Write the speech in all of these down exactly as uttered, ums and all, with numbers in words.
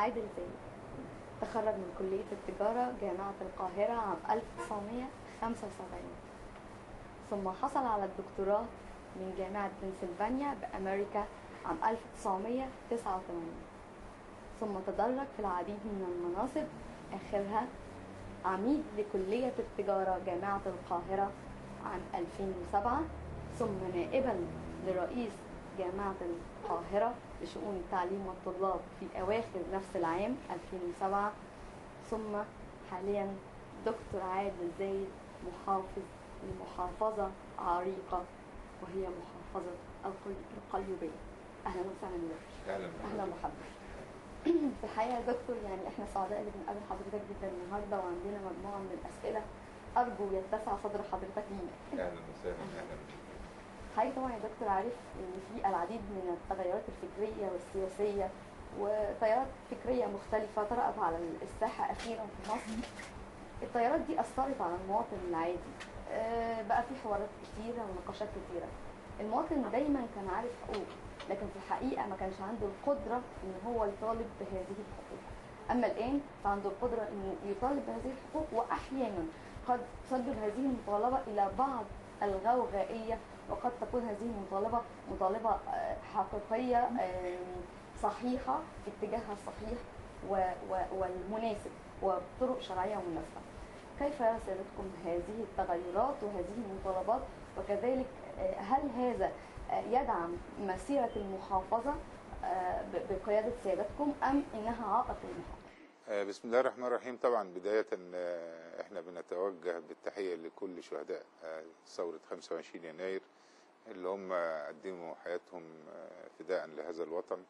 عادل زايد تخرج من كلية التجارة جامعة القاهرة عام ألف وتسعمائة وخمسة وسبعين، ثم حصل على الدكتوراه من جامعة بنسلفانيا بأمريكا عام ألف وتسعمائة وتسعة وثمانين، ثم تدرج في العديد من المناصب، آخرها عميد لكلية التجارة جامعة القاهرة عام ألفين وسبعة، ثم نائبا لرئيس جامعة القاهرة لشؤون التعليم والطلاب في أواخر نفس العام ألفين وسبعة، ثم حاليا دكتور عادل زايد محافظ لمحافظة عريقة وهي محافظة القليوبية. أهلا وسهلا بك. أهلا أهلا وحضرتك. في الحقيقة يا دكتور يعني احنا سعداء اللي بنقابل حضرتك جدا النهارده، وعندنا مجموعة من الأسئلة أرجو يتسع صدر حضرتك لينا. أهلا وسهلا. أهلا حضرتك طبعا يا دكتور عارف إن في العديد من التغيرات الفكرية والسياسية وتيارات فكرية مختلفة طرأت على الساحة أخيرا في مصر. التيارات دي أثرت على المواطن العادي، بقى في حوارات كتيرة ونقاشات كتيرة. المواطن دايما كان عارف حقوق، لكن في الحقيقة ما كانش عنده القدرة إن هو يطالب بهذه الحقوق. أما الآن فعنده القدرة إنه يطالب بهذه الحقوق، وأحيانا قد تسبب هذه المطالبة إلى بعض الغوغائية، وقد تكون هذه المطالبة مطالبة حقيقية صحيحة في اتجاهها الصحيح والمناسب وبطرق شرعية ومناسبة. كيف يرى سيادتكم هذه التغيرات وهذه المطالبات، وكذلك هل هذا يدعم مسيرة المحافظة بقيادة سيادتكم أم إنها عائق للمحافظة؟ بسم الله الرحمن الرحيم. طبعا بداية احنا بنتوجه بالتحية لكل شهداء ثورة خمسة وعشرين يناير اللي هم قدموا حياتهم فداء لهذا الوطن،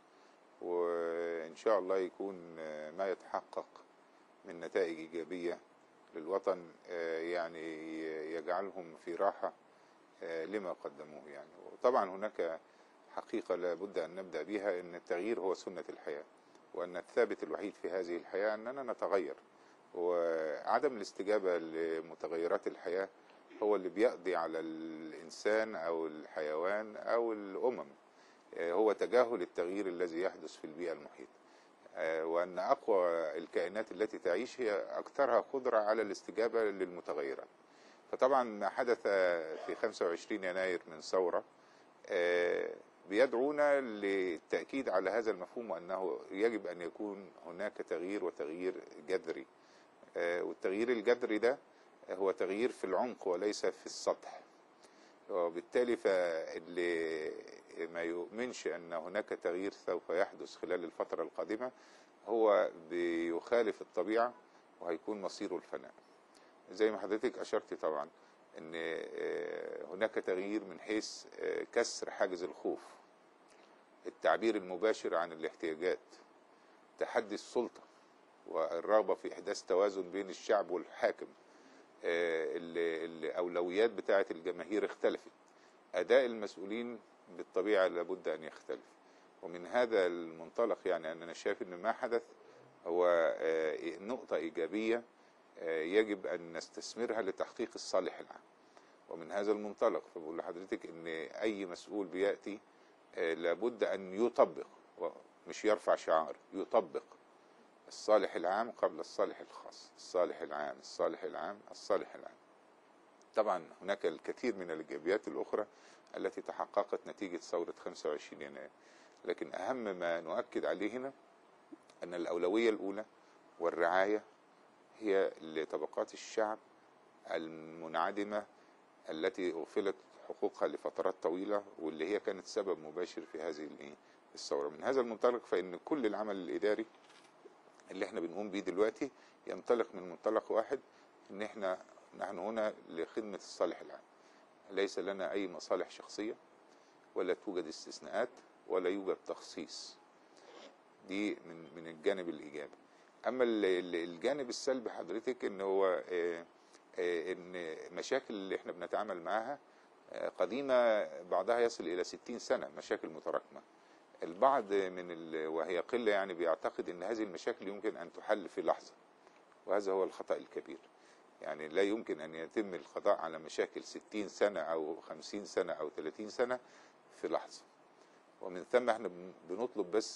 وإن شاء الله يكون ما يتحقق من نتائج إيجابية للوطن يعني يجعلهم في راحة لما قدموه يعني. وطبعا هناك حقيقة لابد أن نبدأ بها، أن التغيير هو سنة الحياة، وأن الثابت الوحيد في هذه الحياة أننا نتغير، وعدم الاستجابة لمتغيرات الحياة هو اللي بيقضي على الإنسان أو الحيوان أو الأمم، هو تجاهل التغيير الذي يحدث في البيئة المحيطة، وأن أقوى الكائنات التي تعيش هي أكثرها قدرة على الاستجابة للمتغيرات. فطبعا ما حدث في خمسة وعشرين يناير من ثورة بيدعونا للتأكيد على هذا المفهوم، وأنه يجب أن يكون هناك تغيير وتغيير جذري، والتغيير الجذري ده هو تغيير في العمق وليس في السطح. وبالتالي فاللي ما يؤمنش أن هناك تغيير سوف يحدث خلال الفترة القادمة هو بيخالف الطبيعة وهيكون مصيره الفناء. زي ما حضرتك أشرتي طبعا أن هناك تغيير من حيث كسر حاجز الخوف، التعبير المباشر عن الاحتياجات، تحدي السلطة والرغبة في إحداث توازن بين الشعب والحاكم. الأولويات بتاعة الجماهير اختلفت، أداء المسؤولين بالطبيعة لابد أن يختلف. ومن هذا المنطلق يعني أننا شايف أن ما حدث هو نقطة إيجابية يجب أن نستثمرها لتحقيق الصالح العام. ومن هذا المنطلق فبقول لحضرتك أن أي مسؤول بيأتي لابد أن يطبق، مش يرفع شعار، يطبق الصالح العام قبل الصالح الخاص، الصالح العام الصالح العام الصالح العام. طبعا هناك الكثير من الإيجابيات الأخرى التي تحققت نتيجة ثورة خمسة وعشرين يناير، لكن أهم ما نؤكد عليه هنا أن الأولوية الأولى والرعاية هي لطبقات الشعب المنعدمة التي أغفلت حقوقها لفترات طويلة، واللي هي كانت سبب مباشر في هذه الثورة. من هذا المنطلق فإن كل العمل الإداري اللي احنا بنقوم بيه دلوقتي ينطلق من منطلق واحد، ان احنا نحن هنا لخدمة الصالح العام، ليس لنا اي مصالح شخصية ولا توجد استثناءات ولا يوجد تخصيص. دي من من الجانب الايجابي. اما الجانب السلبي حضرتك ان هو اه اه ان مشاكل اللي احنا بنتعامل معاها قديمة، بعضها يصل الى ستين سنة، مشاكل متراكمة. البعض من ال... وهي قلة يعني بيعتقد ان هذه المشاكل يمكن ان تحل في لحظة، وهذا هو الخطأ الكبير. يعني لا يمكن ان يتم القضاء على مشاكل ستين سنة او خمسين سنة او ثلاثين سنة في لحظة. ومن ثم احنا بنطلب بس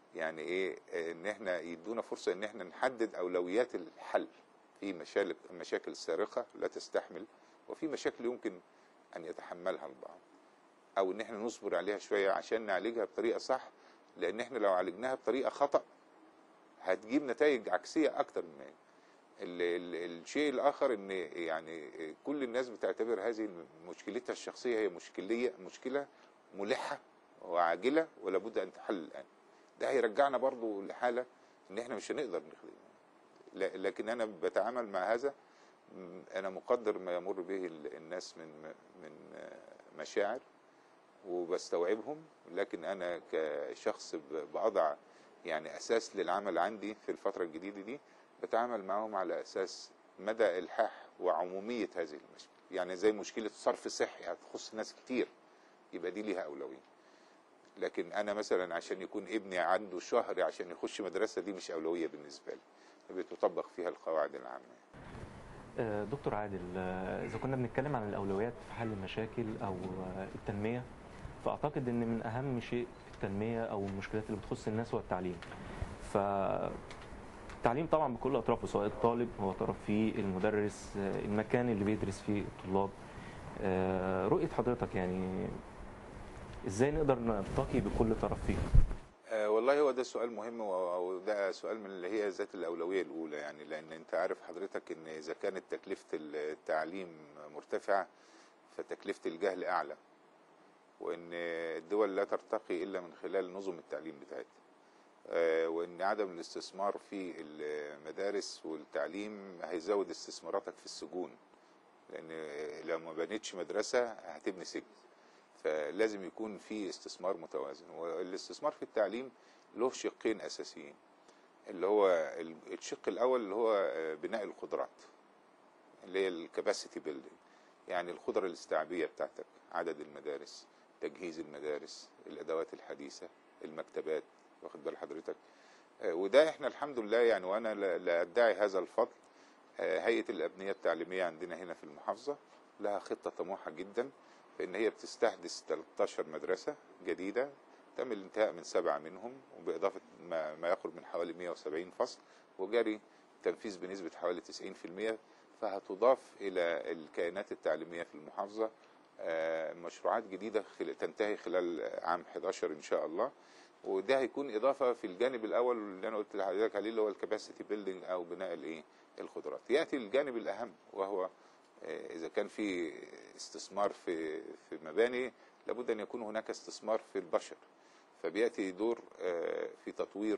يعني ايه، ان احنا يدونا فرصه ان احنا نحدد اولويات الحل في مشاكل مشاكل صارخه لا تستحمل، وفي مشاكل يمكن ان يتحملها البعض، او ان احنا نصبر عليها شويه عشان نعالجها بطريقه صح، لان احنا لو عالجناها بطريقه خطا هتجيب نتائج عكسيه اكتر من هي. ال ال الشيء الاخر ان يعني كل الناس بتعتبر هذه مشكلتها الشخصيه هي مشكليه مشكله ملحه وعاجله ولا بد ان تحل الان. ده هيرجعنا برضو لحاله ان احنا مش هنقدر نخدمها. لكن انا بتعامل مع هذا، انا مقدر ما يمر به الناس من من مشاعر وبستوعبهم، لكن انا كشخص بضع يعني اساس للعمل عندي في الفتره الجديده دي، بتعامل معهم على اساس مدى الحاح وعموميه هذه المشكله. يعني زي مشكله صرف صحي هتخص ناس كتير، يبقى دي ليها اولويه. لكن انا مثلا عشان يكون ابني عنده شهر عشان يخش مدرسه، دي مش اولويه بالنسبه لي، بتطبق فيها القواعد العامه. دكتور عادل، اذا كنا بنتكلم عن الاولويات في حل المشاكل او التنميه، فاعتقد ان من اهم شيء في التنميه او المشكلات اللي بتخص الناس هو التعليم. فالتعليم طبعا بكل اطرافه، سواء الطالب هو طرف فيه، المدرس، المكان اللي بيدرس فيه الطلاب. رؤيه حضرتك يعني ازاي نقدر نرتقي بكل طرف فيه؟ آه والله هو ده سؤال مهم، وده سؤال من اللي هي ذات الاولويه الاولى. يعني لان انت عارف حضرتك ان اذا كانت تكلفه التعليم مرتفعه فتكلفه الجهل اعلى، وان الدول لا ترتقي الا من خلال نظم التعليم بتاعتها، آه وان عدم الاستثمار في المدارس والتعليم هيزود استثماراتك في السجون، لان لو ما بنيتش مدرسه هتبني سجن. فلازم يكون في استثمار متوازن. والاستثمار في التعليم له شقين اساسيين، اللي هو الشق الاول اللي هو بناء القدرات، اللي هي الكباسيتي بيلدينج، يعني القدره الاستيعابيه بتاعتك، عدد المدارس، تجهيز المدارس، الادوات الحديثه، المكتبات، واخد بال حضرتك. وده احنا الحمد لله يعني، وانا لا ادعي هذا الفضل، هيئه الابنيه التعليميه عندنا هنا في المحافظه لها خطه طموحه جدا، فإن هي بتستحدث ثلاثة عشر مدرسة جديدة، تم الانتهاء من سبعة منهم، وبإضافة ما, ما يقرب من حوالي مئة وسبعين فصل، وجاري تنفيذ بنسبة حوالي تسعين في المئة. فهتضاف إلى الكيانات التعليمية في المحافظة مشروعات جديدة تنتهي خلال عام أحد عشر إن شاء الله. وده هيكون إضافة في الجانب الأول اللي أنا قلت لحضرتك عليه، اللي هو الكباسيتي بيلدينج أو بناء الإيه القدرات. يأتي الجانب الأهم، وهو إذا كان في استثمار في في مباني، لابد أن يكون هناك استثمار في البشر. فبيأتي دور في تطوير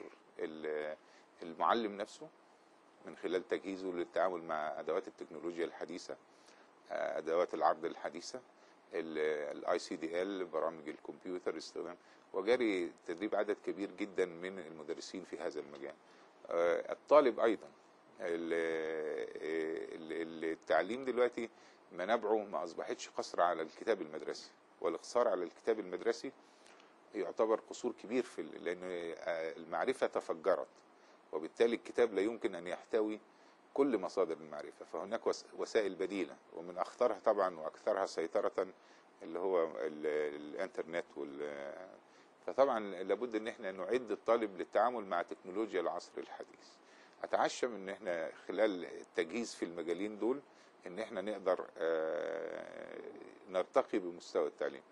المعلم نفسه من خلال تجهيزه للتعامل مع أدوات التكنولوجيا الحديثة، أدوات العرض الحديثة، الاي سي دي ال، برامج الكمبيوتر استخدام، وجاري تدريب عدد كبير جدا من المدرسين في هذا المجال. الطالب أيضا، التعليم دلوقتي منابعه ما اصبحتش قصر على الكتاب المدرسي، والاقصار على الكتاب المدرسي يعتبر قصور كبير في، لان المعرفه تفجرت، وبالتالي الكتاب لا يمكن ان يحتوي كل مصادر المعرفه. فهناك وسائل بديله، ومن اخطرها طبعا واكثرها سيطره اللي هو الانترنت وال فطبعا لابد ان احنا نعد الطالب للتعامل مع تكنولوجيا العصر الحديث. اتعشم ان احنا خلال التجهيز في المجالين دول ان احنا نقدر نرتقي بمستوى التعليم.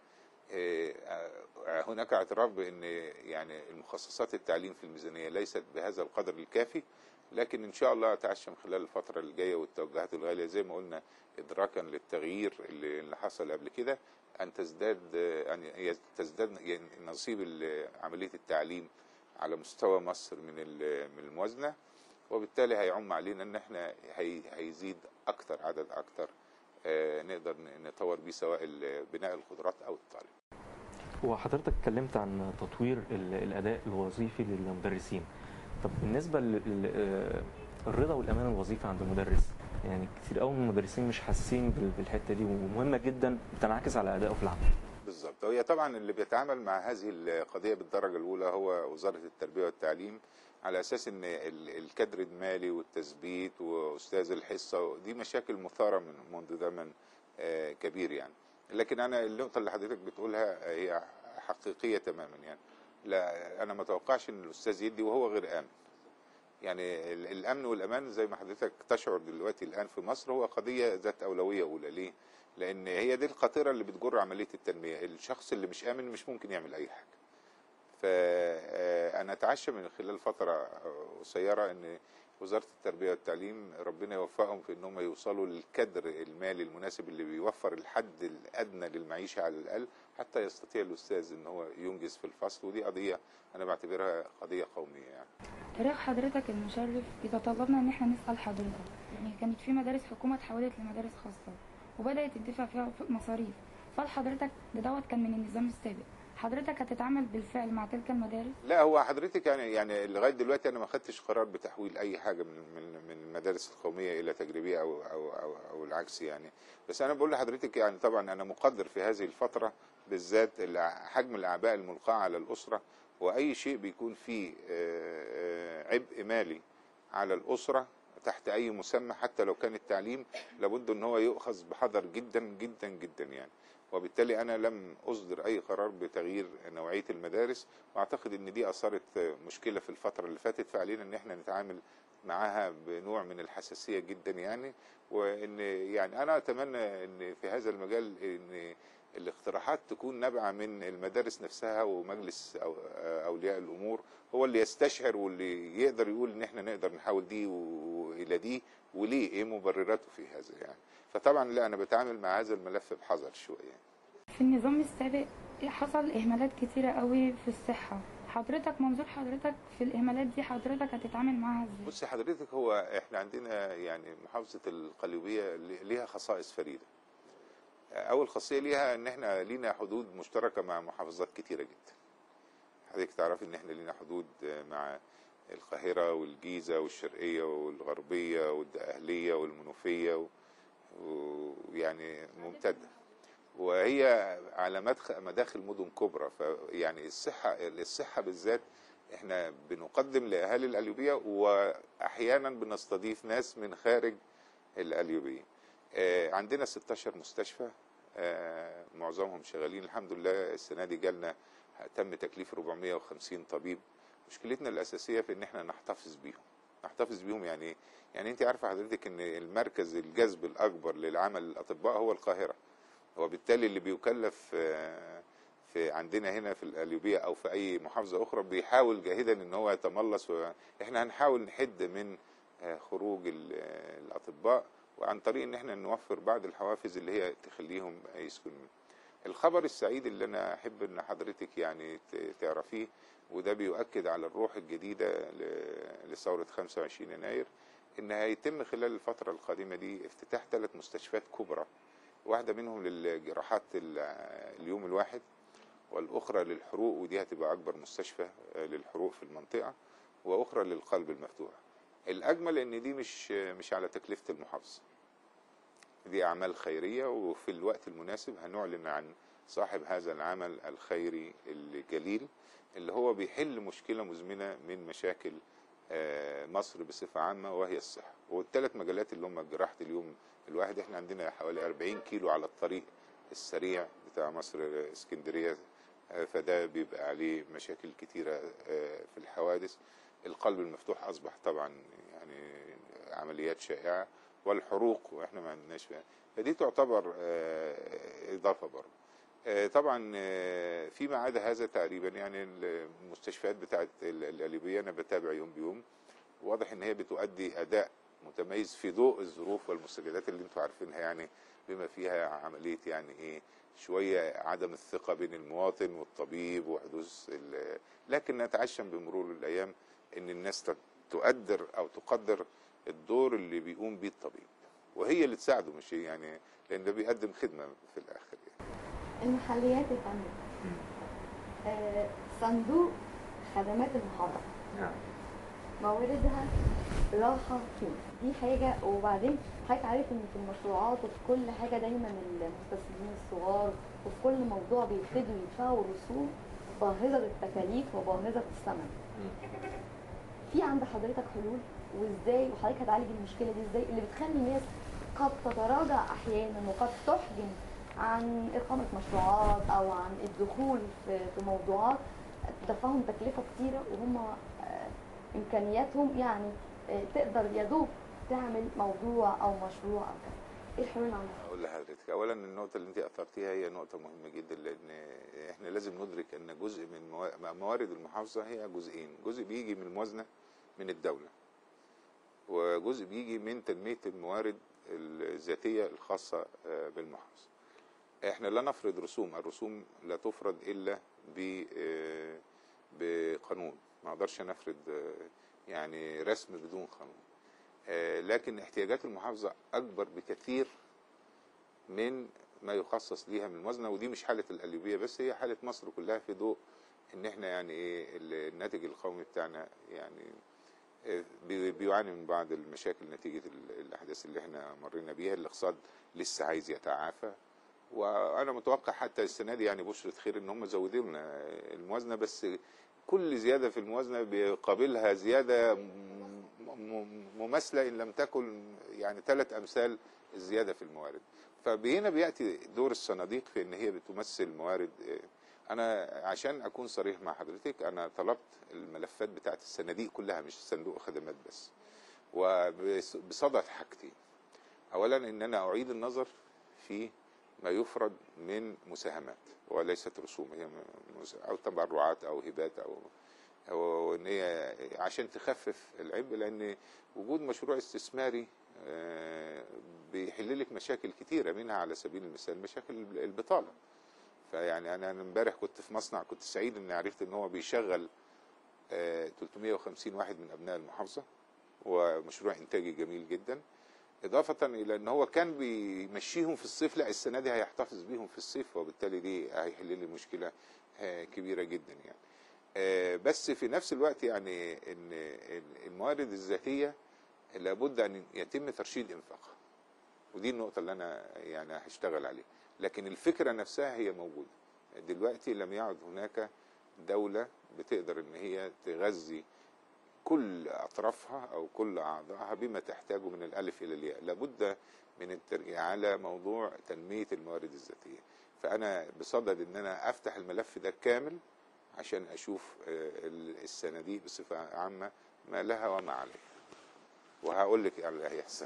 هناك اعتراف بان يعني المخصصات التعليم في الميزانيه ليست بهذا القدر الكافي، لكن ان شاء الله اتعشم خلال الفتره الجايه والتوجهات الغاليه زي ما قلنا، ادراكا للتغيير اللي حصل قبل كده، ان تزداد ان تزداد نصيب عمليه التعليم على مستوى مصر من من الموازنه، وبالتالي هيعم علينا ان احنا هي هيزيد اكتر عدد اكتر آه نقدر نطور بيه سواء بناء القدرات او الطالب. وحضرتك اتكلمت عن تطوير الاداء الوظيفي للمدرسين. طب بالنسبه للرضا والامان الوظيفي عند المدرس، يعني كتير قوي من المدرسين مش حاسين بالحته دي، ومهمه جدا بتنعكس على ادائه في العمل. بالظبط. وهي طبعا اللي بيتعامل مع هذه القضيه بالدرجه الاولى هو وزاره التربيه والتعليم، على اساس ان الكادر المالي والتثبيت واستاذ الحصه دي مشاكل مثاره من منذ زمن كبير يعني. لكن انا النقطه اللي حضرتك بتقولها هي حقيقيه تماما يعني. لا انا ما اتوقعش ان الاستاذ يدي وهو غير امن. يعني الامن والامان زي ما حضرتك تشعر دلوقتي الان في مصر هو قضيه ذات اولويه اولى. ليه؟ لان هي دي القاطره اللي بتجر عمليه التنميه. الشخص اللي مش امن مش ممكن يعمل اي حاجه. فانا اتعشى من خلال فتره قصيره ان وزاره التربيه والتعليم ربنا يوفقهم في انهم يوصلوا للكادر المالي المناسب اللي بيوفر الحد الادنى للمعيشه على الاقل حتى يستطيع الاستاذ ان هو ينجز في الفصل. ودي قضيه انا بعتبرها قضيه قوميه يعني. تاريخ حضرتك المشرف بيتطلبنا ان احنا نسال حضرتك، يعني كانت في مدارس حكومه اتحولت لمدارس خاصه وبدات تدفع فيها مصاريف، فحضرتك ده دوت كان من النظام السابق، حضرتك هتتعامل بالفعل مع تلك المدارس؟ لا هو حضرتك يعني يعني لغايه دلوقتي انا ما خدتش قرار بتحويل اي حاجه من من من المدارس القوميه الى تجريبيه او او او, أو العكس يعني. بس انا بقول لحضرتك يعني طبعا انا مقدر في هذه الفتره بالذات حجم الاعباء الملقاه على الاسره، واي شيء بيكون فيه عبء مالي على الاسره تحت اي مسمى حتى لو كان التعليم لابد ان هو يؤخذ بحذر جدا جدا جدا يعني. وبالتالي انا لم اصدر اي قرار بتغيير نوعيه المدارس، واعتقد ان دي اثرت مشكله في الفتره اللي فاتت، فعلينا ان احنا نتعامل معاها بنوع من الحساسيه جدا يعني. وان يعني انا اتمنى ان في هذا المجال ان الاقتراحات تكون نابعه من المدارس نفسها، ومجلس أو اولياء الامور هو اللي يستشعر واللي يقدر يقول ان احنا نقدر نحاول دي والى دي وليه، ايه مبرراته في هذا يعني. فطبعا لا انا بتعامل مع هذا الملف بحذر شويه. في النظام السابق حصل اهمالات كتيره قوي في الصحه، حضرتك منظور حضرتك في الاهمالات دي حضرتك هتتعامل معاها ازاي؟ بصي حضرتك هو احنا عندنا يعني محافظه القليوبيه ليها خصائص فريده. اول خاصيه ليها ان احنا لينا حدود مشتركه مع محافظات كتيره جدا. حضرتك تعرفي ان احنا لينا حدود مع القاهره والجيزه والشرقيه والغربيه والدقهليه والمنوفيه ويعني ممتده، وهي على مدخل مداخل مدن كبرى. فيعني الصحه الصحه بالذات احنا بنقدم لاهالي القليوبيه، واحيانا بنستضيف ناس من خارج القليوبيه. عندنا ستاشر مستشفى معظمهم شغالين الحمد لله. السنه دي جالنا تم تكليف أربعمائة وخمسين طبيب. مشكلتنا الاساسيه في ان احنا نحتفظ بيهم. نحتفظ بيهم يعني ايه؟ يعني انت عارفه حضرتك ان المركز الجذب الاكبر للعمل الاطباء هو القاهره، وبالتالي اللي بيكلف في عندنا هنا في القليوبيه او في اي محافظه اخرى بيحاول جاهدا ان هو يتملص. احنا هنحاول نحد من خروج الاطباء وعن طريق ان احنا نوفر بعض الحوافز اللي هي تخليهم يسكنوا. الخبر السعيد اللي انا احب ان حضرتك يعني تعرفيه، وده بيؤكد على الروح الجديده لثوره خمسة وعشرين يناير، ان هيتم خلال الفتره القادمه دي افتتاح ثلاث مستشفيات كبرى، واحده منهم للجراحات اليوم الواحد، والاخرى للحروق ودي هتبقى اكبر مستشفى للحروق في المنطقه، واخرى للقلب المفتوح. الاجمل ان دي مش مش على تكلفه المحافظه، دي اعمال خيريه، وفي الوقت المناسب هنعلن عن صاحب هذا العمل الخيري الجليل اللي هو بيحل مشكله مزمنه من مشاكل مصر بصفه عامه وهي الصحه. والثلاث مجالات اللي هم جراحه اليوم الواحد، احنا عندنا حوالي أربعين كيلو على الطريق السريع بتاع مصر اسكندريه، فده بيبقى عليه مشاكل كتيره في الحوادث. القلب المفتوح اصبح طبعا يعني عمليات شائعه، والحروق واحنا ما عندناش فيها، فدي تعتبر اضافه برضه. طبعا فيما عدا هذا تقريبا يعني المستشفيات بتاعت القليوبيه انا بتابع يوم بيوم، واضح ان هي بتؤدي اداء متميز في ضوء الظروف والمستجدات اللي انتم عارفينها يعني، بما فيها عمليه يعني ايه شويه عدم الثقه بين المواطن والطبيب وحدوث، لكن نتعشم بمرور الايام ان الناس تقدر او تقدر الدور اللي بيقوم بيه الطبيب، وهي اللي تساعده مش يعني، لان ده بيقدم خدمه في الاخر يعني. المحليات الفنيه آه صندوق خدمات المحافظه نعم مواردها راحه فين؟ دي حاجه. وبعدين حضرتك عارف ان في المشروعات وفي كل حاجه دايما المستثمرين الصغار وفي كل موضوع بيبتدوا يدفعوا رسوم باهظه التكاليف وباهظه الثمن. في عند حضرتك حلول وازاي، وحضرتك هتعالج المشكله دي ازاي اللي بتخلي الناس قد تتراجع احيانا وقد تحجم عن اقامه مشروعات او عن الدخول في موضوعات دفعهم تكلفه كتيره وهم آه، امكانياتهم يعني آه، تقدر يا دوب تعمل موضوع او مشروع او كده. ايه الحلول عندك؟ اقول لحضرتك اولا النقطه اللي انت اثرتيها هي نقطه مهمه جدا، لان احنا لازم ندرك ان جزء من موا- موارد المحافظه هي جزئين، جزء بيجي من الموازنه من الدوله، وجزء بيجي من تنميه الموارد الذاتيه الخاصه آه، بالمحافظه. احنا لا نفرض رسوم، الرسوم لا تفرض الا ب آه، بقانون، ما اقدرش نفرض آه، يعني رسم بدون قانون. آه، لكن احتياجات المحافظه اكبر بكثير من ما يخصص ليها من الموازنه، ودي مش حاله القليوبيه بس، هي حاله مصر كلها في ضوء ان احنا يعني ايه الناتج القومي بتاعنا يعني آه، بي- بيعاني من بعض المشاكل نتيجه ال- الاحداث اللي احنا مرينا بيها. الاقتصاد لسه عايز يتعافى، وانا متوقع حتى السنه دي يعني بشرة خير ان هم زودوا لنا الموازنه، بس كل زياده في الموازنه بيقابلها زياده م- م- مماثله ان لم تكن يعني ثلاث امثال الزياده في الموارد. فهنا بياتي دور الصناديق في ان هي بتمثل موارد. انا عشان اكون صريح مع حضرتك، انا طلبت الملفات بتاعت الصناديق كلها مش صندوق خدمات بس، وبصدد حاجتين. اولا ان انا اعيد النظر في ما يفرض من مساهمات وليست رسوم، هي او تبرعات او هبات او او ان هي عشان تخفف العبء، لان وجود مشروع استثماري آه، بيحل لك مشاكل كتيره، منها على سبيل المثال مشاكل البطاله. فيعني انا امبارح كنت في مصنع، كنت سعيد اني عرفت ان هو بيشغل آه، ثلاثمائة وخمسين واحد من ابناء المحافظه، ومشروع انتاجي جميل جدا. إضافة إلى أن هو كان بيمشيهم في الصيف، لا السنة دي هيحتفظ بيهم في الصيف، وبالتالي دي هيحل لي مشكلة آه، كبيرة جدا يعني. آه، بس في نفس الوقت يعني إن الموارد الذاتية لابد أن يتم ترشيد إنفاقها، ودي النقطة اللي أنا يعني هشتغل عليها. لكن الفكرة نفسها هي موجودة دلوقتي، لم يعد هناك دولة بتقدر إن هي تغذي كل أطرافها أو كل أعضائها بما تحتاجه من الألف إلى الياء. لابد من الترجيع على موضوع تنمية الموارد الذاتية. فأنا بصدد أن أنا أفتح الملف ده كامل عشان أشوف الصناديق بصفة عامة ما لها وما عليها، وهقول لك اللي هيحصل.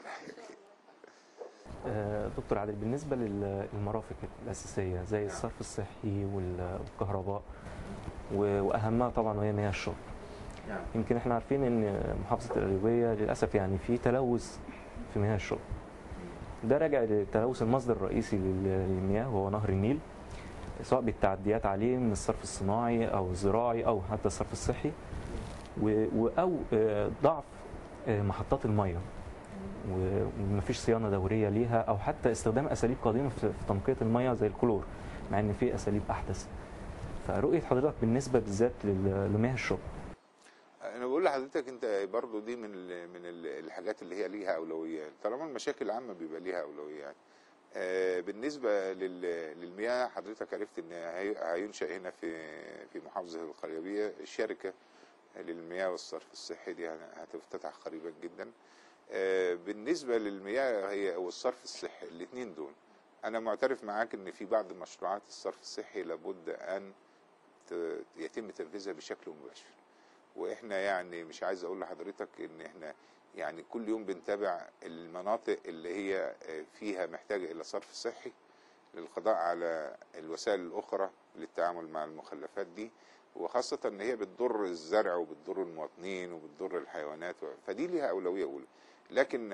دكتور عادل، بالنسبة للمرافق الأساسية زي الصرف الصحي والكهرباء وأهمها طبعا وهي مياه الشرب، يمكن احنا عارفين ان محافظة القليوبية للأسف يعني في تلوث في مياه الشرب. ده راجع لتلوث المصدر الرئيسي للمياه وهو نهر النيل، سواء بالتعديات عليه من الصرف الصناعي أو الزراعي أو حتى الصرف الصحي، أو ضعف محطات المياه ومفيش صيانة دورية ليها، أو حتى استخدام أساليب قديمة في تنقية المياه زي الكلور، مع إن في أساليب أحدث. فرؤية حضرتك بالنسبة بالذات لمياه الشرب؟ انا بقول لحضرتك انت برضو دي من من الحاجات اللي هي ليها اولويات، طالما المشاكل العامه بيبقى ليها اولويات. بالنسبه للمياه، حضرتك عرفت ان هينشا هنا في في محافظه القليوبيه شركه للمياه والصرف الصحي، دي هتفتتح قريبا جدا. بالنسبه للمياه هي والصرف الصحي الاثنين دول، انا معترف معاك ان في بعض مشروعات الصرف الصحي لابد ان يتم تنفيذها بشكل مباشر. واحنا يعني مش عايز اقول لحضرتك ان احنا يعني كل يوم بنتابع المناطق اللي هي فيها محتاجه الى صرف صحي للقضاء على الوسائل الاخرى للتعامل مع المخلفات دي، وخاصه ان هي بتضر الزرع وبتضر المواطنين وبتضر الحيوانات، فدي ليها اولويه اولى. لكن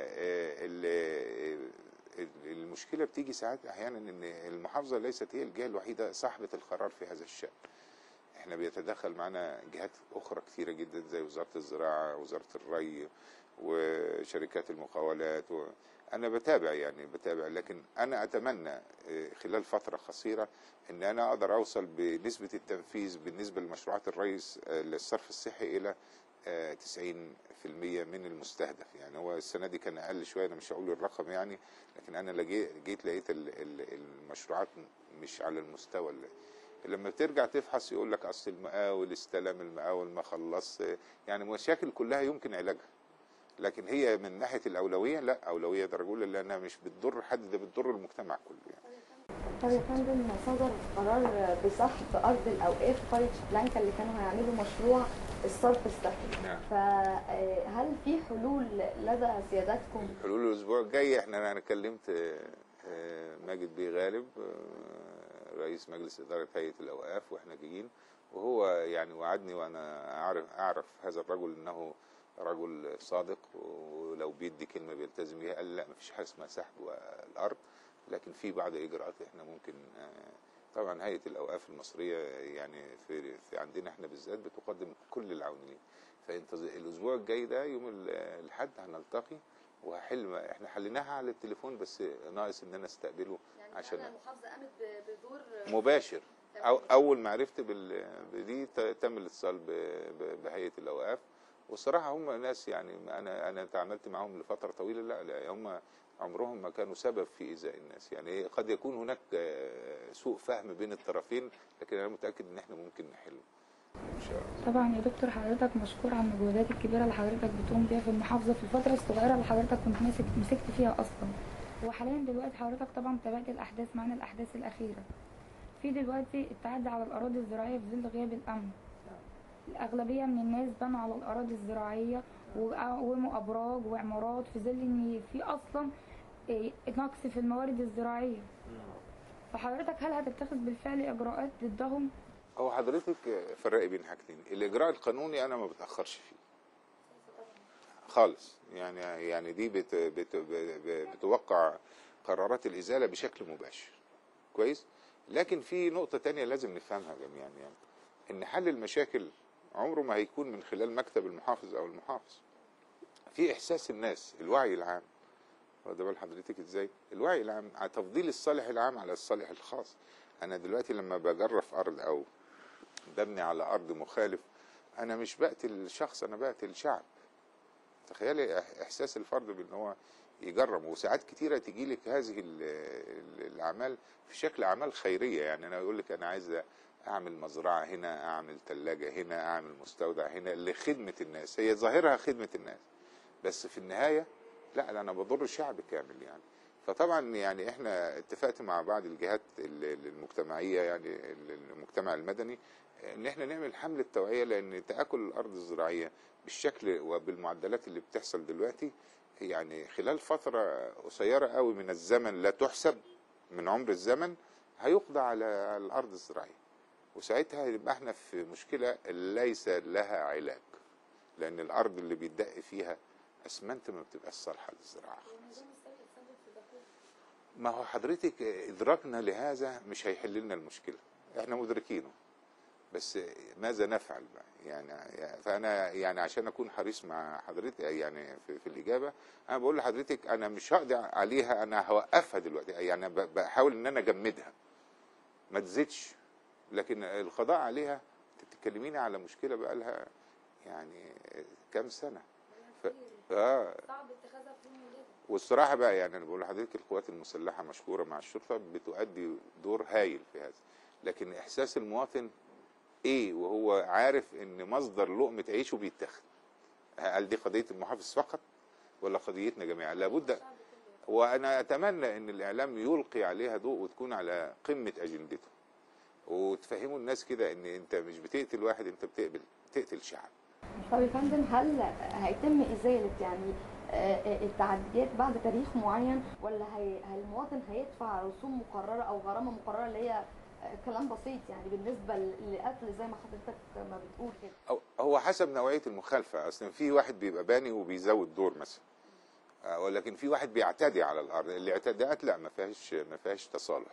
المشكله بتيجي ساعات احيانا ان المحافظه ليست هي الجهه الوحيده صاحبه القرار في هذا الشأن. احنا بيتدخل معنا جهات اخرى كثيره جدا زي وزاره الزراعه، وزاره الري، وشركات المقاولات، و... انا بتابع يعني بتابع لكن انا اتمنى خلال فتره قصيره ان انا اقدر اوصل بنسبه التنفيذ بالنسبه لمشروعات الرئيس للصرف الصحي الى تسعين في المية من المستهدف. يعني هو السنه دي كان اقل شويه، انا مش هقول الرقم يعني، لكن انا جيت لقيت المشروعات مش على المستوى اللي لما بترجع تفحص يقول لك اصل المقاول استلم، المقاول ما خلص، يعني مشاكل كلها يمكن علاجها. لكن هي من ناحيه الاولويه لا، اولويه درجه اولى، لانها مش بتضر حد، ده بتضر المجتمع كله يعني. طب يا فندم، صدر قرار بسحب ارض الاوقاف قريه شبلانكا اللي كانوا هيعملوا مشروع الصرف الصحي. نعم. فهل في حلول لدى سيادتكم؟ حلول الاسبوع الجاي. احنا انا كلمت آه، ماجد بيه غالب آه، رئيس مجلس اداره هيئه الاوقاف واحنا جايين، وهو يعني وعدني، وانا اعرف اعرف هذا الرجل انه رجل صادق، ولو بيدي كلمه بيلتزم بيها. قال لي لا، مفيش حاجه اسمها سحب الارض، لكن في بعض اجراءات احنا ممكن. طبعا هيئه الاوقاف المصريه يعني في, في عندنا احنا بالذات بتقدم كل العون ليه. فانتظر الاسبوع الجاي ده يوم الاحد هنلتقي وهحل. احنا حليناها على التليفون، بس ناقص ان انا استقبله يعني عشان المحافظه قامت بدور مباشر. أو اول ما عرفت بدي تم الاتصال بهيئه الاوقاف، والصراحه هم ناس يعني انا انا تعاملت معهم لفتره طويله. لا لا هم عمرهم ما كانوا سبب في ايذاء الناس. يعني قد يكون هناك سوء فهم بين الطرفين، لكن انا متاكد ان احنا ممكن نحله ان شاء الله. طبعا يا دكتور، حضرتك مشكور على المجهودات الكبيره اللي حضرتك بتقوم بيها في المحافظه في الفتره الصغيره اللي حضرتك كنت ماسك مسكت فيها اصلا. وحاليا دلوقتي حضرتك طبعا تابعت الاحداث معانا، الاحداث الاخيره في دلوقتي التعدي على الاراضي الزراعيه في ظل غياب الامن. الاغلبيه من الناس بنوا على الاراضي الزراعيه وقوموا ابراج وعمارات في ظل ان في اصلا نقص في الموارد الزراعيه. فحضرتك هل هتتخذ بالفعل اجراءات ضدهم؟ هو حضرتك فرقي بين حاجتين. الاجراء القانوني انا ما بتاخرش فيه خالص. يعني يعني دي بت بت بتوقع قرارات الازاله بشكل مباشر كويس. لكن في نقطه تانية لازم نفهمها جميعا، يعني ان حل المشاكل عمره ما هيكون من خلال مكتب المحافظ او المحافظ. في احساس الناس، الوعي العام. واخد بال حضرتك ازاي؟ الوعي العام على تفضيل الصالح العام على الصالح الخاص. انا دلوقتي لما بجرف ارض او ببني على ارض مخالف، انا مش بقتل شخص، انا بقتل شعب. تخيلي احساس الفرد بان هو يجرم. وساعات كتيره تيجي لك هذه الاعمال في شكل اعمال خيريه. يعني انا اقول لك انا عايز اعمل مزرعه هنا، اعمل ثلاجه هنا، اعمل مستودع هنا لخدمه الناس. هي ظاهرها خدمه الناس، بس في النهايه لا، انا بضر الشعب كامل يعني. فطبعا يعني احنا اتفقت مع بعض الجهات المجتمعيه، يعني المجتمع المدني، ان احنا نعمل حمله توعيه، لان تاكل الارض الزراعيه بالشكل وبالمعدلات اللي بتحصل دلوقتي يعني خلال فتره قصيره قوي من الزمن لا تحسب من عمر الزمن هيقضى على الارض الزراعيه. وساعتها يبقى احنا في مشكله ليس لها علاج، لان الارض اللي بيتدق فيها اسمنت ما بتبقاش صالحه للزراعه. ما هو حضرتك ادراكنا لهذا مش هيحل لنا المشكله، احنا مدركينه، بس ماذا نفعل بقى؟ يعني فانا يعني عشان اكون حريص مع حضرتك يعني في, في الاجابه، انا بقول لحضرتك انا مش هقضي عليها، انا هوقفها دلوقتي. يعني بحاول ان انا اجمدها ما تزيدش، لكن القضاء عليها تتكلميني على مشكله بقى لها يعني كام سنه. ف... اه صعب اتخاذها في يوم وليله. والصراحه بقى يعني انا بقول لحضرتك القوات المسلحه مشكوره مع الشرطه بتؤدي دور هايل في هذا، لكن احساس المواطن ايه وهو عارف ان مصدر لقمه عيشه بيتاخد؟ هل دي قضيه المحافظ فقط ولا قضيتنا جميعا؟ لابد. وانا اتمنى ان الاعلام يلقي عليها ضوء وتكون على قمه اجندته، وتفهموا الناس كده ان انت مش بتقتل واحد، انت بتقبل بتقتل شعب. طب يا فندم، هل هيتم ازاله يعني التعديات بعد تاريخ معين، ولا هي المواطن هيدفع رسوم مقرره او غرامه مقرره اللي هي كلام بسيط يعني بالنسبه للقتل زي ما حضرتك ما بتقول كده؟ هو حسب نوعيه المخالفه. اصلا في واحد بيبقى باني وبيزود دور مثلا، ولكن في واحد بيعتدي على الارض. الاعتداءات لا، ما فيهاش ما فيهاش تصالح.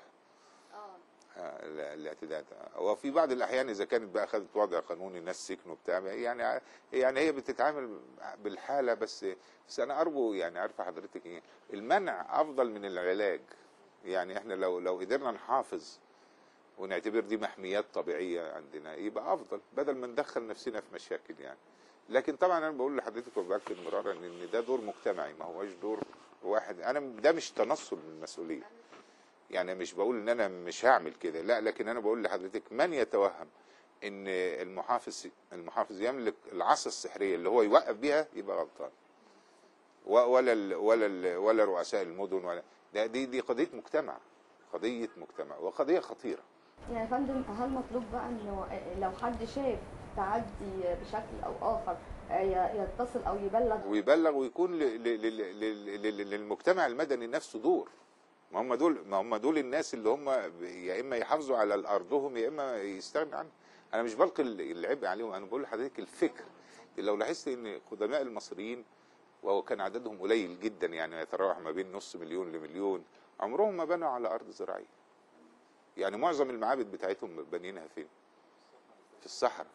اه الاعتداءات. وفي بعض الاحيان اذا كانت بقى خدت وضع قانوني، ناس سكنوا بتاع يعني يعني هي بتتعامل بالحاله. بس بس انا ارجو يعني عارفه حضرتك ايه، المنع افضل من العلاج. يعني احنا لو لو قدرنا نحافظ ونعتبر دي محميات طبيعيه عندنا يبقى افضل، بدل ما ندخل نفسنا في مشاكل يعني. لكن طبعا انا بقول لحضرتك وباكد مرارا ان ده دور مجتمعي، ما هوش دور واحد. انا ده مش تنصل من المسؤوليه، يعني مش بقول ان انا مش هعمل كده، لا، لكن انا بقول لحضرتك من يتوهم ان المحافظ المحافظ يملك العصا السحريه اللي هو يوقف بيها يبقى غلطان. ولا ال ولا ال ولا رؤساء المدن ولا ده، دي دي قضيه مجتمع. قضيه مجتمع وقضيه خطيره. يعني يا فندم، هل مطلوب بقى انه لو حد شاف تعدي بشكل او اخر يتصل او يبلغ ويبلغ ويكون ل- ل- ل- ل- ل- للمجتمع المدني نفسه دور؟ ما هم دول ما هم دول الناس اللي هم يا اما يحافظوا على ارضهم يا اما يستغنوا عنها. انا مش بلقي العبء عليهم، انا بقول لحضرتك الفكر. لو لاحظت ان قدماء المصريين، وهو كان عددهم قليل جدا يعني يتراوح ما بين نص مليون لمليون، عمرهم ما بنوا على ارض زراعيه. يعني معظم المعابد بتاعتهم بانيينها فين؟ في الصحراء،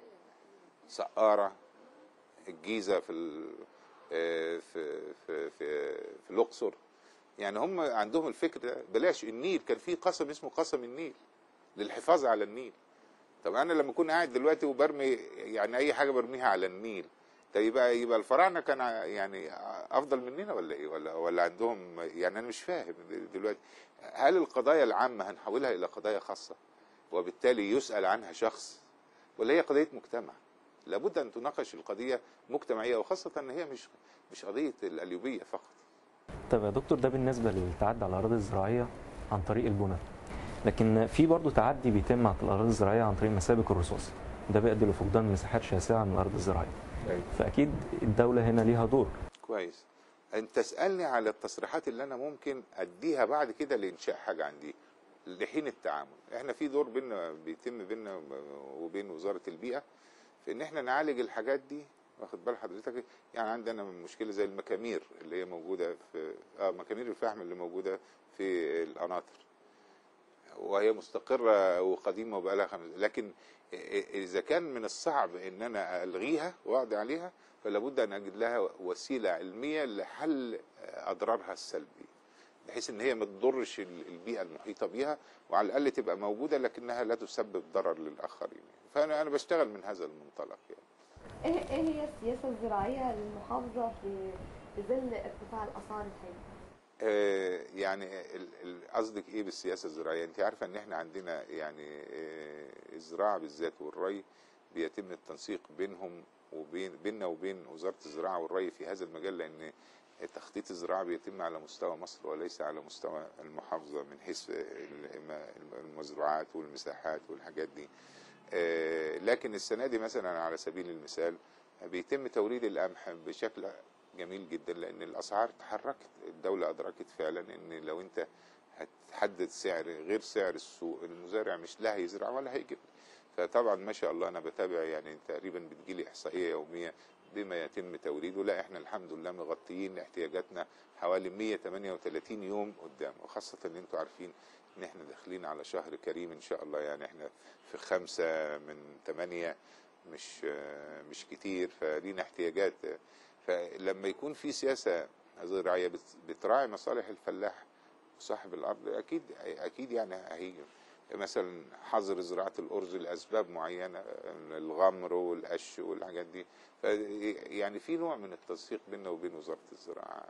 سقاره، الجيزه، في ال... في في في, في الاقصر. يعني هم عندهم الفكر ده. بلاش النيل، كان في قسم اسمه قسم النيل للحفاظ على النيل. طب انا لما اكون قاعد دلوقتي وبرمي يعني اي حاجه برميها على النيل، ده يبقى يبقى الفراعنه كان يعني افضل مننا ولا ايه؟ ولا ولا عندهم؟ يعني انا مش فاهم دلوقتي. هل القضايا العامه هنحولها الى قضايا خاصه وبالتالي يسال عنها شخص، ولا هي قضيه مجتمع؟ لابد ان تناقش القضيه مجتمعيه، وخاصه ان هي مش مش قضيه القليوبيه فقط. طب يا دكتور، ده بالنسبه للتعدي على الاراضي الزراعيه عن طريق البنى، لكن في برضه تعدي بيتم على الاراضي الزراعيه عن طريق مسابق الرصاص، ده بيؤدي لفقدان مساحات شاسعه من الارض الزراعيه. فاكيد الدوله هنا ليها دور. كويس. انت تسالني على التصريحات اللي انا ممكن اديها بعد كده لانشاء حاجه عندي لحين التعامل. احنا في دور بينا بيتم بينا وبين وزاره البيئه في ان احنا نعالج الحاجات دي، واخد بال حضرتك؟ يعني عندنا مشكله زي المكامير اللي هي موجوده في اه مكامير الفحم اللي موجوده في القناطر، وهي مستقره وقديمه وبقى لها خمس، لكن اذا كان من الصعب ان انا الغيها واقضي عليها، فلا بد ان اجد لها وسيله علميه لحل اضرارها السلبيه، بحيث ان هي ما تضرش البيئه المحيطه بها، وعلى الاقل تبقى موجوده لكنها لا تسبب ضرر للاخرين. فانا انا بشتغل من هذا المنطلق يعني. ايه ايه هي السياسه الزراعيه للمحافظه في في ظل ارتفاع الاسعار الحاليه؟ آه يعني قصدك ايه بالسياسه الزراعيه؟ انت عارفه ان احنا عندنا يعني آه الزراعه بالذات والري بيتم التنسيق بينهم وبين بيننا وبين وزاره الزراعه والري في هذا المجال، لان تخطيط الزراعه بيتم على مستوى مصر وليس على مستوى المحافظه من حيث المزروعات والمساحات والحاجات دي. آه لكن السنه دي مثلا على سبيل المثال بيتم توريد القمح بشكل جميل جدا، لان الاسعار تحركت. الدوله ادركت فعلا ان لو انت هتحدد سعر غير سعر السوق، المزارع مش لا هيزرع ولا هيجيب. فطبعا ما شاء الله انا بتابع، يعني تقريبا بتجيلي احصائيه يوميه بما يتم توريده. لا احنا الحمد لله مغطيين احتياجاتنا حوالي مية وتمانية وتلاتين يوم قدام، وخاصه ان انتم عارفين ان احنا داخلين على شهر كريم ان شاء الله. يعني احنا في خمسة من تمانية، مش مش كتير، فلينا احتياجات. فلما يكون في سياسه زراعيه بتراعي مصالح الفلاح وصاحب الارض، اكيد اكيد يعني هي مثلا حظر زراعه الارز لاسباب معينه، الغمر والقش والحاجات دي. يعني في نوع من التنسيق بيننا وبين وزاره الزراعه.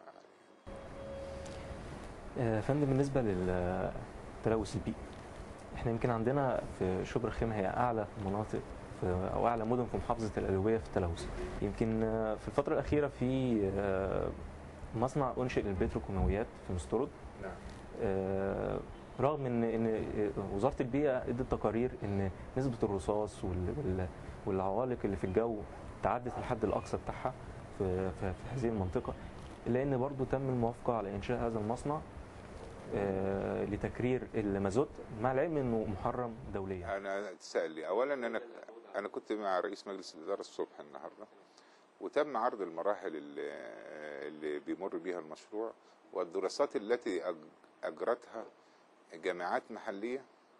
يا فندم، بالنسبه للتلوث البيئي، احنا يمكن عندنا في شبرا خيمه هي اعلى مناطق او اعلى مدن في محافظه القليوبيه في التلوث. يمكن في الفتره الاخيره في مصنع انشئ للبتروكيماويات في مسترد. نعم. رغم ان ان وزاره البيئه ادت تقارير ان نسبه الرصاص والعوالق اللي في الجو تعدت الحد الاقصى بتاعها في في هذه المنطقه، الا ان برضه تم الموافقه على انشاء هذا المصنع لتكرير المازوت، مع العلم انه محرم دوليا. انا تسأل لي اولا، انا انا كنت مع رئيس مجلس الاداره الصبح النهارده، وتم عرض المراحل اللي, اللي بيمر بيها المشروع والدراسات التي اجرتها جامعات محليه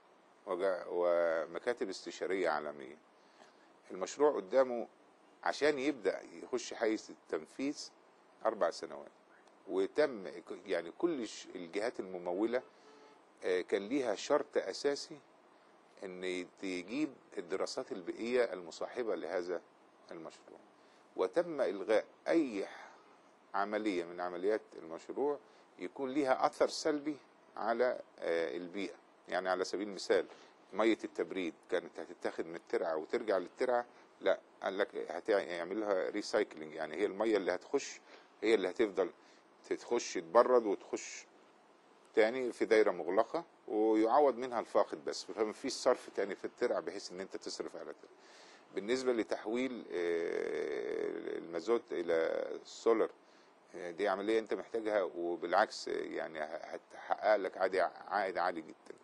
ومكاتب استشاريه عالميه. المشروع قدامه عشان يبدا يخش حيز التنفيذ اربع سنوات، وتم يعني كل الجهات المموله كان ليها شرط اساسي ان تجيب الدراسات البيئيه المصاحبه لهذا المشروع، وتم الغاء اي عمليه من عمليات المشروع يكون ليها اثر سلبي على البيئه. يعني على سبيل المثال ميه التبريد كانت هتتاخد من الترعه وترجع للترعه، لا قال لك هتعمل لها ريسايكلينج، يعني هي الميه اللي هتخش هي اللي هتفضل تخش تبرد وتخش تاني في دايره مغلقه ويعوض منها الفاقد بس، فما فيش صرف تاني في الترع بحيث ان انت تصرف على الترع. بالنسبه لتحويل المازوت الى السولار، دي عمليه انت محتاجها، وبالعكس يعني هتحقق لك عادي عائد عالي جدا.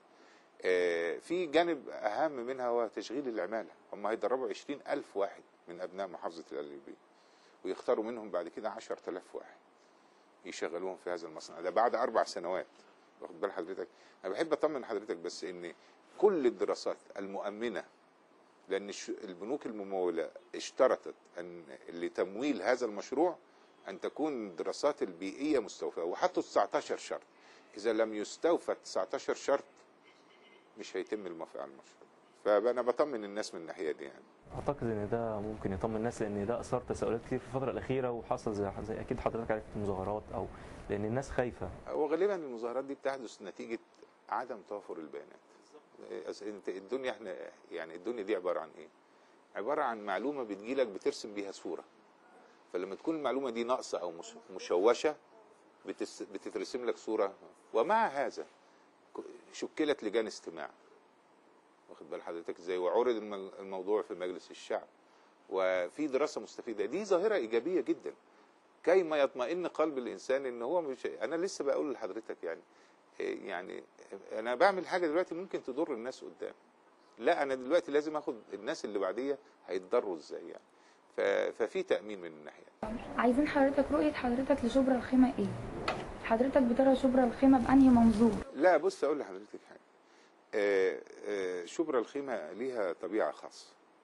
في جانب اهم منها هو تشغيل العماله. هم هيدربوا عشرين ألف واحد من ابناء محافظه القليوبيه، ويختاروا منهم بعد كده عشرة آلاف واحد يشغلوهم في هذا المصنع ده بعد اربع سنوات. واخد بال حضرتك؟ انا بحب اطمن حضرتك بس ان كل الدراسات المؤمنه، لان البنوك المموله اشترطت ان لتمويل هذا المشروع ان تكون الدراسات البيئيه مستوفاه، وحطوا تسعتاشر شرط. اذا لم يستوفى تسعتاشر شرط مش هيتم الموافقه على المشروع. فانا بطمن الناس من الناحيه دي يعني. اعتقد ان ده ممكن يطمن الناس، لان ده اثار تساؤلات كتير في الفتره الاخيره، وحصل زي, زي اكيد حضرتك عرفت مظاهرات، او لان الناس خايفه. وغالبا المظاهرات دي بتحدث نتيجه عدم توافر البيانات. انت الدنيا احنا يعني الدنيا دي عباره عن ايه؟ عباره عن معلومه بتجيلك بترسم بيها صوره. فلما تكون المعلومه دي ناقصه او مشوشه بتترسم لك صوره. ومع هذا شكلت لجان استماع، واخد بال حضرتك ازاي، وعرض الموضوع في مجلس الشعب، وفي دراسه مستفيده. دي ظاهره ايجابيه جدا، كيما يطمئن قلب الانسان ان هو مش. انا لسه بقول لحضرتك يعني يعني انا بعمل حاجه دلوقتي ممكن تضر الناس قدام. لا، انا دلوقتي لازم اخد الناس اللي بعديه هيتضروا ازاي يعني. ففي تامين من الناحيه. عايزين حضرتك رؤيه حضرتك لشبرا الخيمه ايه؟ حضرتك بترى شبرا الخيمه بانهي منظور؟ لا بص اقول لحضرتك حاجه. آآ آآ شبرا الخيمه ليها طبيعه خاصه،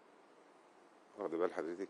واخد بال حضرتك.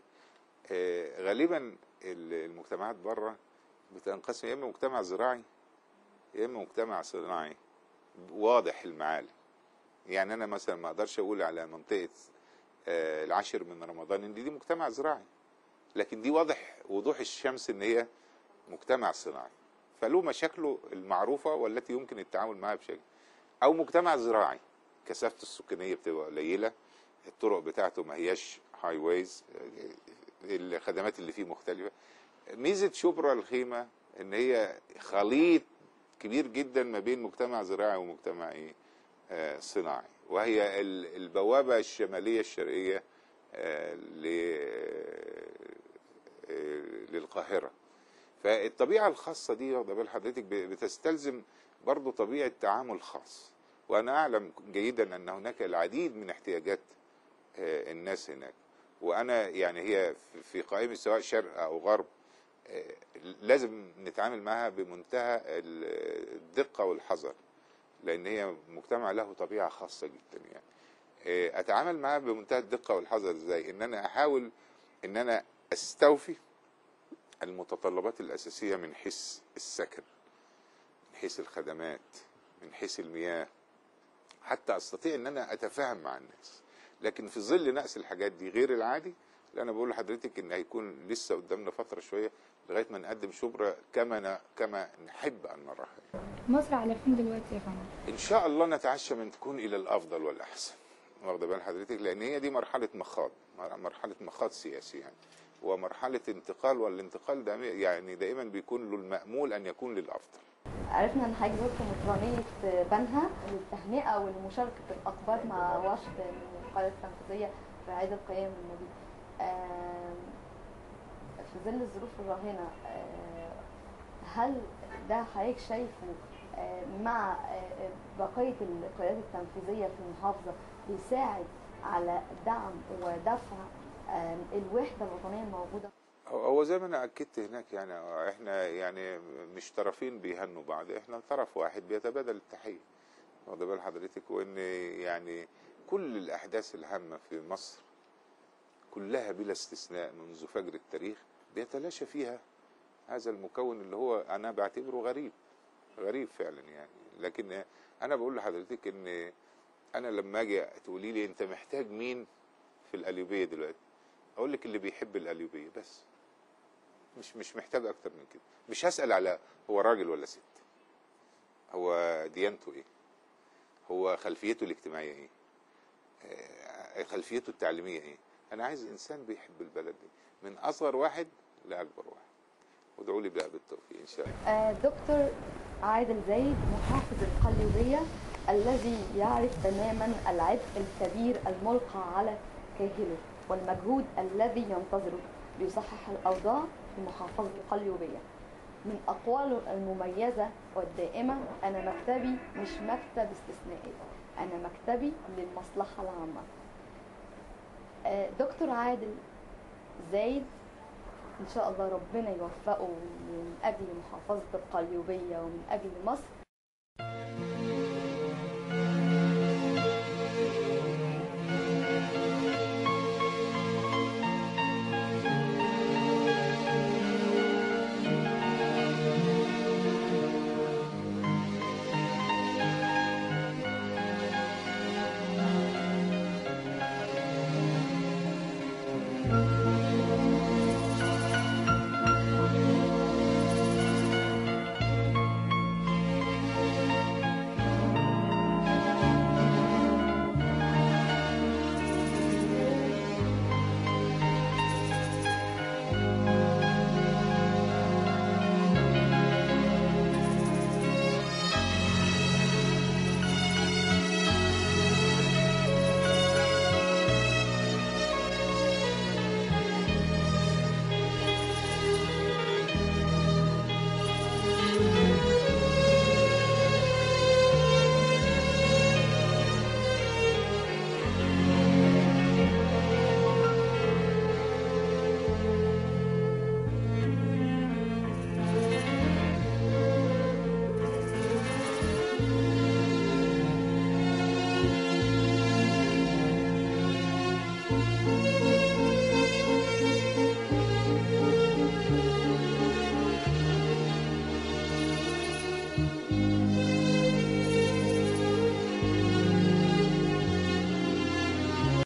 غالبا المجتمعات بره بتنقسم يا اما مجتمع زراعي يا اما مجتمع صناعي واضح المعالم. يعني انا مثلا ما اقدرش اقول على منطقه العاشر من رمضان ان دي مجتمع زراعي، لكن دي واضح وضوح الشمس ان هي مجتمع صناعي، فله مشاكله المعروفه والتي يمكن التعامل معها بشكل. او مجتمع زراعي كثافه السكانيه بتبقى قليله، الطرق بتاعته ما هياش هاي ويز، الخدمات اللي فيه مختلفه. ميزه شبرا الخيمه ان هي خليط كبير جدا ما بين مجتمع زراعي ومجتمع ايه آه صناعي، وهي البوابه الشماليه الشرقيه آه للقاهره. فالطبيعه الخاصه دي واخده بال حضرتك بتستلزم برضه طبيعه تعامل خاص. وانا اعلم جيدا ان هناك العديد من احتياجات آه الناس هناك، وانا يعني هي في قائمه سواء شرق او غرب لازم نتعامل معها بمنتهى الدقه والحذر، لان هي مجتمع له طبيعه خاصه جدا. يعني اتعامل معها بمنتهى الدقه والحذر ازاي؟ ان انا احاول ان انا استوفي المتطلبات الاساسيه من حيث السكن، من حيث الخدمات، من حيث المياه، حتى استطيع ان انا اتفاهم مع الناس. لكن في ظل نقص الحاجات دي غير العادي، اللي انا بقول لحضرتك ان هيكون لسه قدامنا فتره شويه لغايه ما نقدم شبرا كما ن... كما نحب ان نراها. مصر على فين دلوقتي يا فندم؟ ان شاء الله نتعشى من تكون الى الافضل والاحسن، واخده بال حضرتك، لان هي دي مرحله مخاض، مرحله مخاض سياسي يعني، ومرحله انتقال، والانتقال ده يعني دائما بيكون له المأمول ان يكون للافضل. عرفنا ان حضرتك زرت مطرانيه بنها للتهنئه ولمشاركه الاقباط مع وفد من القياده التنفيذيه في عيد القيام المجيد. في ظل الظروف الراهنه، هل ده حضرتك شايفه مع بقيه القيادات التنفيذيه في المحافظه بيساعد على دعم ودفع الوحده الوطنيه الموجوده؟ هو زي ما انا اكدت هناك، يعني احنا يعني مش طرفين بيهنوا بعض، احنا طرف واحد بيتبادل التحيه، واخد بال حضرتك. وان يعني كل الاحداث الهامه في مصر كلها بلا استثناء منذ فجر التاريخ بيتلاشى فيها هذا المكون اللي هو انا بعتبره غريب، غريب فعلا يعني. لكن انا بقول لحضرتك ان انا لما اجي تقولي لي انت محتاج مين في القليوبيه دلوقتي، اقول لك اللي بيحب القليوبيه بس، مش مش محتاج اكتر من كده. مش هسأل على هو راجل ولا ست، هو ديانته ايه، هو خلفيته الاجتماعيه ايه، خلفيته التعليميه ايه. انا عايز انسان بيحب البلد دي من اصغر واحد لاكبر واحد. وادعوا لي بقى بالتوفيق ان شاء الله. دكتور عادل زايد محافظ القليوبيه، الذي يعرف تماما العبء الكبير الملقى على كاهله والمجهود الذي ينتظره ليصحح الأوضاع في محافظة القليوبية. من أقواله المميزة والدائمة: أنا مكتبي مش مكتب استثنائي، أنا مكتبي للمصلحة العامة. دكتور عادل زايد إن شاء الله ربنا يوفقه من أجل محافظة القليوبية ومن أجل مصر.